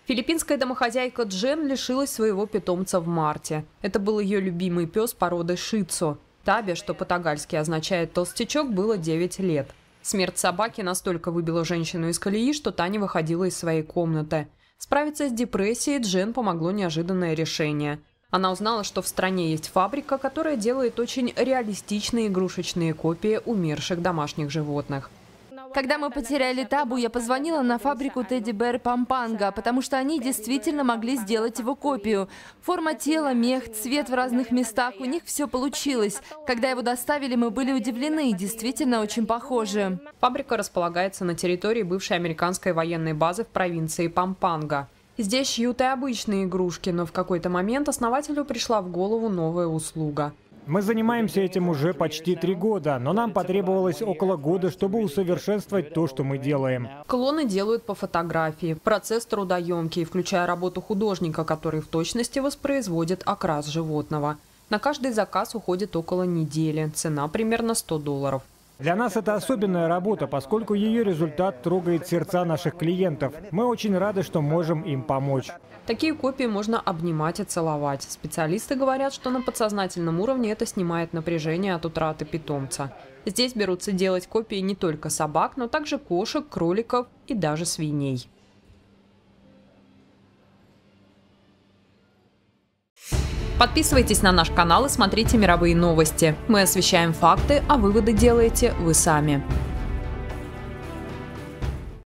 Филиппинская домохозяйка Джен лишилась своего питомца в марте. Это был ее любимый пес породы шицу. Табе, что по-тагальски означает «толстячок», было 9 лет. Смерть собаки настолько выбила женщину из колеи, что та не выходила из своей комнаты. Справиться с депрессией Джен помогло неожиданное решение. Она узнала, что в стране есть фабрика, которая делает очень реалистичные игрушечные копии умерших домашних животных. Когда мы потеряли Табу, я позвонила на фабрику Teddy Bear Pampanga, потому что они действительно могли сделать его копию. Форма тела, мех, цвет в разных местах, у них все получилось. Когда его доставили, мы были удивлены, действительно очень похожи. Фабрика располагается на территории бывшей американской военной базы в провинции Пампанга. Здесь шьют и обычные игрушки, но в какой-то момент основателю пришла в голову новая услуга. Мы занимаемся этим уже почти 3 года, но нам потребовалось около года, чтобы усовершенствовать то, что мы делаем. Клоны делают по фотографии. Процесс трудоемкий, включая работу художника, который в точности воспроизводит окрас животного. На каждый заказ уходит около недели. Цена примерно $100. Для нас это особенная работа, поскольку ее результат трогает сердца наших клиентов. Мы очень рады, что можем им помочь. Такие копии можно обнимать и целовать. Специалисты говорят, что на подсознательном уровне это снимает напряжение от утраты питомца. Здесь берутся делать копии не только собак, но также кошек, кроликов и даже свиней. Подписывайтесь на наш канал и смотрите мировые новости. Мы освещаем факты, а выводы делаете вы сами.